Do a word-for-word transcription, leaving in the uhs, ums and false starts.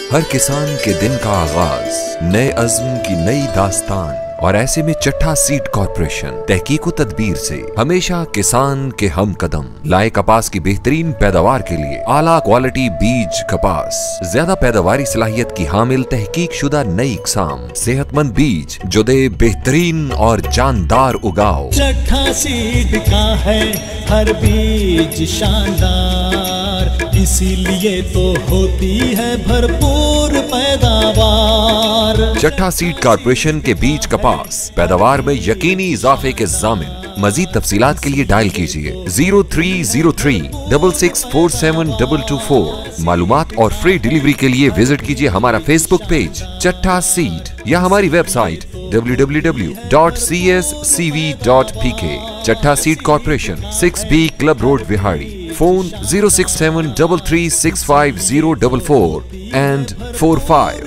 हर किसान के दिन का आगाज नए अज़्म की नई दास्तान, और ऐसे में चट्ठा सीड कॉर्पोरेशन तहकीक व तदबीर से हमेशा किसान के हम कदम लाए कपास की बेहतरीन पैदावार के लिए आला क्वालिटी बीज कपास, ज्यादा पैदावारी सलाहियत की हामिल तहकीक शुदा नई इकसाम, सेहतमंद बीज जो दे बेहतरीन और जानदार उगाव। चट्ठा सीड का है हर बीज शानदार, इसीलिए तो होती है भरपूर पैदावार। चट्ठा सीड कॉर्पोरेशन के बीज कपास पैदावार में यकीनी इजाफे के जामिन। मजीद तफसीलात के लिए डायल कीजिए zero three zero three double six four seven double two four. मालूमात और फ्री डिलीवरी के लिए विजिट कीजिए हमारा फेसबुक पेज चट्ठा सीड या हमारी website W W W dot C S C V dot P K. Chattha seed corporation, six B club road, Vehari. Phone zero six seven double three six five zero double four and four five.